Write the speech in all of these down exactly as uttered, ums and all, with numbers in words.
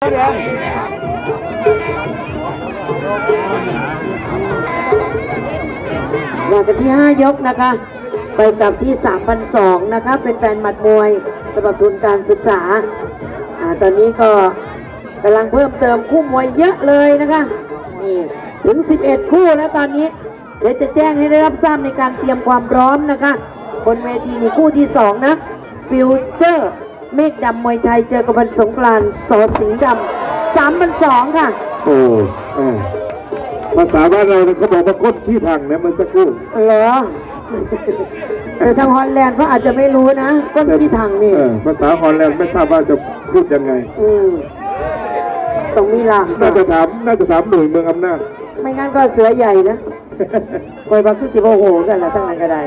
มากันที่ห้ายกนะคะไปกับที่ สามพันสองร้อย นะคะเป็นแฟนหมัดมวยสำหรับทุนการศึกษาอ่าตอนนี้ก็กำลังเพิ่มเติมคู่มวยเยอะเลยนะคะนี่ถึงสิบเอ็ดคู่แล้วตอนนี้เดี๋ยวจะแจ้งให้ได้รับทราบในการเตรียมความพร้อมนะคะบนเวทีนี่คู่ที่สองนะฟิวเจอร์เมฆดำมวยไทยเจอกับวันสงกรานต์สอสิงห์ดำ สามพันสองร้อย ค่ะโอ้ภาษาบ้านเราเนี่ยเขาบอกว่าก้นที่ทางนะเมื่อสักครู่เหรอแต่ทางฮอลแลนด์เขาอาจจะไม่รู้นะก้นที่ทางนี่ภาษาฮอลแลนด์ไม่ทราบว่าจะพูดยังไงอืมต้องมีหลักน่าจะถามน่าจะถามหน่วยเมืองอำนาจไม่งั้นก็เสือใหญ่นะคอยบักขึ้นจิบโหกันละทั้งนั้นก็ได้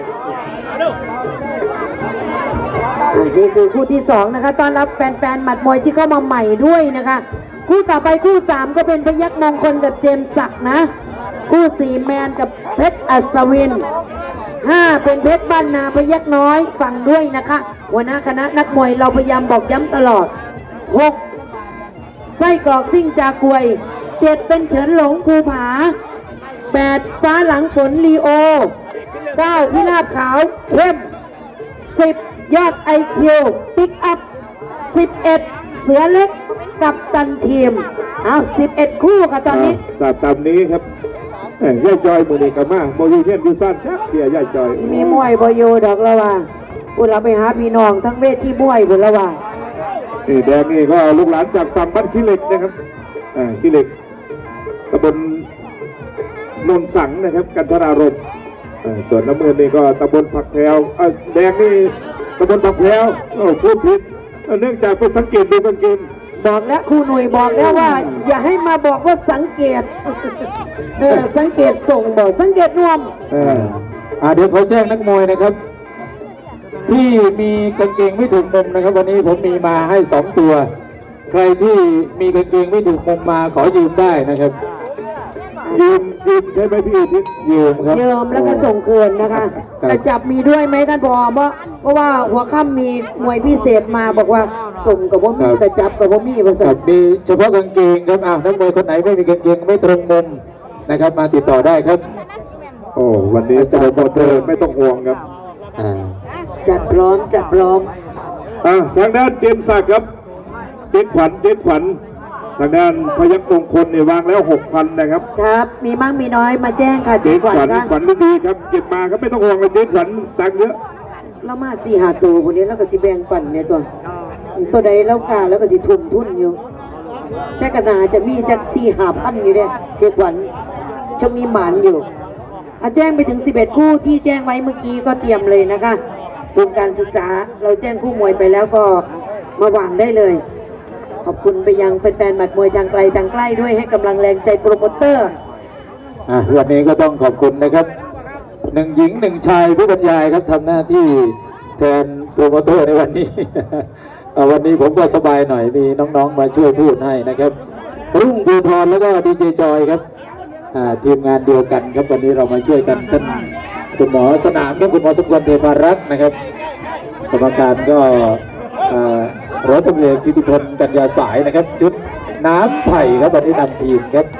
นี่คือคู่ที่สองนะคะต้อนรับแฟนๆหมัดมวยที่เข้ามาใหม่ด้วยนะคะคู่ต่อไปคู่สามก็เป็นพยัคฆ์มงคลกับเจมส์ศักดิ์นะคู่สี่แมนกับเพชรอัศวินห้าเป็นเพชรบ้านนาพยัคฆ์น้อยฟังด้วยนะคะหัวหน้าคณะนักมวยเราพยายามบอกย้ำตลอดหกไส้กรอกซิ่งจากวยเจ็ดเป็นเฉินหลงภูผาแปดฟ้าหลังฝนลีโอเก้าพิราบขาวเข้มสิบยอดไอคิวปิกอัพสิบเอ็ดเสือเล็กกับตันทีมเอาสิบเอ็ดคู่ค่ะตอนนี้สาตามนี้ครับย่าจอยมือนี่กับมาโมยูเทียนยูซันครับเกียร์ย่าจอยมีมวยบอยดอกละว่าพูดเราไปหาพี่น้องทั้งเวทีมวยพูดละว่านี่แดงนี่ก็ลูกหลานจากฝั่งบ้านขี้เหล็กนะครับอ่าขี้เหล็กตำบลนนสังนะครับกันทรารมส่วนน้ำเงินนี่ก็ตำบลผักแพรวแดงนี่ตำบลผักแพรวโอ้พูดผิดเนื่องจากไปสังเกตดูกางเกงบอกแล้วครูหนุ่ยบอกแล้วว่าอย่าให้มาบอกว่าสังเกตเออสังเกตส่งบอกสังเกตนวมเอออ่าเดี๋ยวขอแจ้งนักมวยนะครับที่มีกางเกงไม่ถูกมุมนะครับวันนี้ผมมีมาให้สองตัวใครที่มีกางเกงไม่ถูกมุมมาขอยืมได้นะครับยืมยืมใช่ไหมพี่พี่ยืมครับยืมแล้วก็ส่งคืนนะคะแต่จับมีด้วยไหมท่านผอเพราะเพราะว่าหัวค่ำมีมวยพิเศษมาบอกว่าส่งกับว่ามีแต่จับกับว่ามีประสบมีเฉพาะกางเกงครับอ้าวนักมวยคนไหนไม่มีกางเกงไม่ตรงมุมนะครับมาติดต่อได้ครับโอ้วันนี้จะโปรเตอร์ไม่ต้องห่วงครับจัดพร้อมจัดพร้อมอ่าทางด้านเจมส์ศักดิ์ครับเจ๊ขวัญเจ๊ขวัญทางด้านพยัคฆ์มงคลเนี่ยวางแล้วหกพันนะครับครับมีมั่งมีน้อยมาแจ้งค่ะเจ๊ขวัญขวัญดีครับเก็บมาครับไม่ต้องห่วงเลยเจ๊ขวัญตังเยอะแล้วมาสี่หาตัวคนนี้แล้วก็สิแบ่งปั่นเนี่ยตัวตัวใดแล้วกาแล้วก็สิทุ่มทุนอยู่แต่กระนาจะมีจากสี่หาพันอยู่เนี่ยเจ๊ขวัญจะมีหมานอยู่อาแจ้งไปถึงสิบเอ็ดคู่ที่แจ้งไว้เมื่อกี้ก็เตรียมเลยนะคะทุนการศึกษาเราแจ้งคู่มวยไปแล้วก็มาวางได้เลยขอบคุณไปยังแฟนๆหมัดมวยทางไกลทางใกล้ด้วยให้กำลังแรงใจโปรโมเตอร์อ่ะวันนี้ก็ต้องขอบคุณนะครับหนึ่งหญิงหนึ่งชายผู้บรรยายครับทำหน้าที่แทนโปรโมเตอร์ในวันนี้ วันนี้ผมก็สบายหน่อยมีน้องๆมาช่วยพูดให้นะครับรุ่งภูธรแล้วก็ดีเจจอยครับทีมงานเดียวกันครับวันนี้เรามาช่วยกันท่านคุณหมอสนามครับคุณหมอสมควรเทพารักษ์นะครับกรรมการก็ร้อยตำรวจกิติพลกัญญาสายนะครับชุดน้ำไผ่ครับวันนี้นำทีมครับ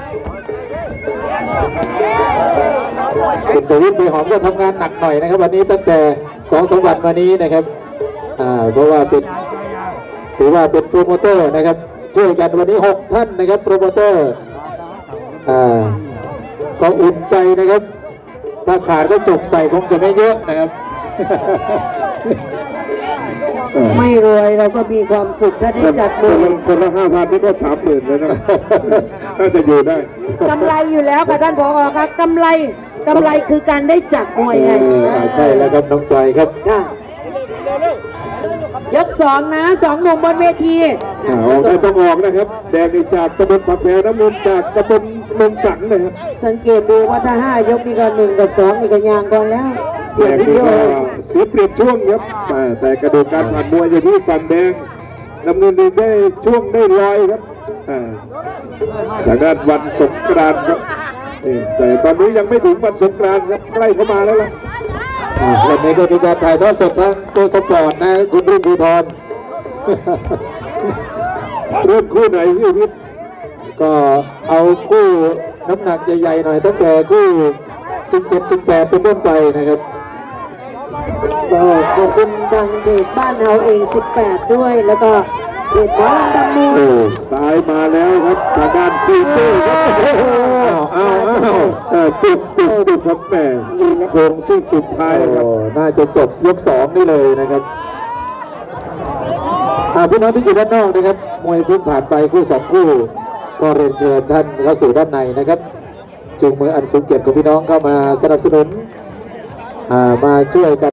คุณตัววิทย์ไปหอมก็ทำงานหนักหน่อยนะครับวันนี้ตั้งแต่สองสามวันมานี้นะครับเพราะว่าเป็นถือว่าเป็นโปรโมเตอร์นะครับช่วยกันวันนี้หกท่านนะครับโปรโมเตอร์ก็อุ่นใจนะครับถ้าขาดก็จบใส่คงจะไม่เยอะนะครับไม่รวยเราก็มีความสุขถ้าได้จัดมวยคนละห้าพันนี่ก็สามหมื่นเลยนะน่าจะอยู่ได้กำไรอยู่แล้วค่ะท่านผอครับกำไรกำไรคือการได้จัดมวยไงใช่แล้วครับน้องจอยครับยกสองนะสองหนุ่มบนเวทีไม่ต้องออกนะครับแดงนี่จากตำบลผักแพรน้ำมันจากตำบลนนสังนะครับสังเกตดูว่าถ้าห้ายกนี่ก็หนึ่งกับสองนี่ก็ยางก่อนแล้วเสียเปรียบเสียเปรียบช่วงครับแต่กระดูกการผ่านมวยอยู่ที่ฝั่งแดงน้ำเงินนี่ได้ช่วงได้ลอยครับจากด้านวันสงกรานต์ครับแต่ตอนนี้ยังไม่ถึงวันสงกรานต์ครับใกล้เข้ามาแล้วล่ะวันนี้ก็มีการถ่ายทอดสดทางตัวสปอร์ตนะคุณรุ่งภูธรเริ่มคู่ไหนพี่วิทย์ก็เอาคู่น้ำหนักใหญ่ๆหน่อยตั้งแต่คู่สิบเจ็ด สิบแปดเป็นต้นไปนะครับก็ขอบคุณทางเพจบ้านเฮาเองสิบแปดด้วยแล้วก็เพจหมอลำดำมูลโอ้ซ้ายมาแล้วครับทางด้านพีเจครับอ้าวอ้าวอ้าวเออจุดจุดจุดครับแม่โค้งซึ่งสุดท้ายครับโอ้น่าจะจบยกสองนี่เลยนะครับอ่าพี่น้องที่อยู่ด้านนอกนะครับมวยเพิ่งผ่านไปคู่สองคู่ก็เรียนเชิญท่านเข้าสู่ด้านในนะครับจูงมืออันสูงเกียรติของพี่น้องเข้ามาสนับสนุนอ่ามาช่วยกัน